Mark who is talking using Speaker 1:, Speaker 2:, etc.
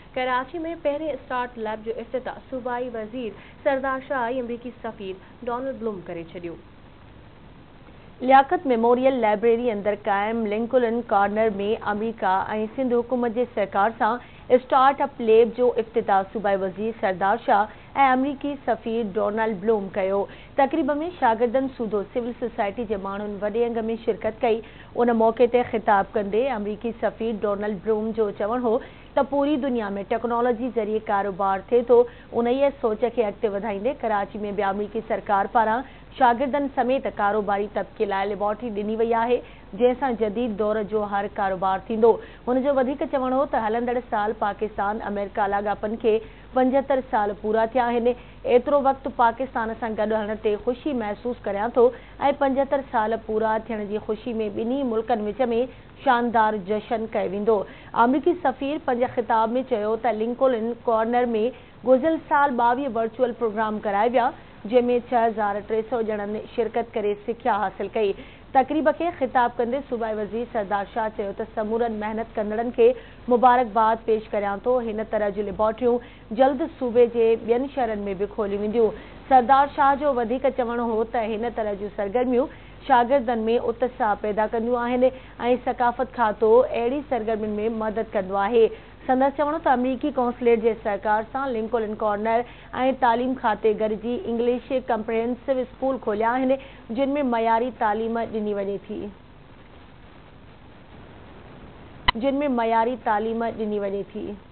Speaker 1: कराची में पहिरें start lab जो इफ्तिताह सूबाई वज़ीर सरदार शाह ऐं अमरीकी सफ़ीर डोनाल्ड ब्लूम करे छॾियो।
Speaker 2: लियाकत मेमोरियल लाइब्रेरी अंदर कायम लिंकन कॉर्नर में अमेरिका ऐं सिंध हुकूमत जे सहकार सां स्टार्टअप लैब जो इफ्तिताह सूबाई वज़ीर सरदार शाह ऐं अमरीकी सफ़ीर डोनाल्ड ब्लूम कयो। तक़रीब में शागिर्दनि सूदो सिविल सोसाइटी जे माण्हुनि वॾे अंग में शिरकत कई। उन मौक़े ते ख़िताब कंदे अमरीकी सफ़ीर डोनाल्ड ब्लूम जो चवणु हो त पूरी दुनिया में टेक्नोलॉजी ज़रिए कारोबार थिए थो। उन ई सोच खे अॻिते वधाईंदे कराची में बि अमरीकी सरकार पारां शागिर्दनि समेत कारोबारी तबिके लाइ लेबोरेटरी ॾिनी वई आहे, जंहिंसां जदीद दौर जो हर कारोबार थींदो। हुन जो वधीक चवणु हो त हलंदड़ साल पाकिस्तान अमेरिका लाॻापनि खे 75 साल पूरा थिया आहिनि। एतिरो वक़्तु पाकिस्तान सां गॾु हलण ते ख़ुशी महसूसु करियां थो ऐं 75 साल पूरा थियण जी ख़ुशी में ॿिन्ही मुल्कनि विच में शानदार जश्न कयो वेंदो। अमरीकी सफ़ीर पंहिंजे ख़िताब में चयो त लिंकन कॉर्नर में गुज़िरियल साल 22 वर्चुअल प्रोग्राम कराए विया, जंहिंमें 6300 ॼणनि शिरकत करे सिख्या हासिल कई। तक़रीब खे ख़िताब कंदे सूबाई वज़ीर सरदार शाह चयो त समूरनि महिनत कंदड़नि खे मुबारकबाद पेश करियां थो। हिन तरह जूं लेबोरेटरियूं जल्द सूबे जे ॿियनि शहरनि में बि खोलियूं वेंदियूं। सरदार शाह जो वधीक चवणु हो त हिन तरह जूं सरगर्मियूं शागिर्दनि में उत्साह पैदा कंदियूं आहिनि ऐं सक़ाफ़त खातो अहिड़ी सरगर्मियुनि में मदद कंदो आहे। संदसि चवणु त अमरीकी कौंसलेट जे सहकार सां लिंकन कॉर्नर ऐं तालीम खाते गॾिजी इंग्लिश कम्प्रहेंसिव स्कूल खोलिया आहिनि, जिन में मयारी तालीम ॾिनी वञे थी।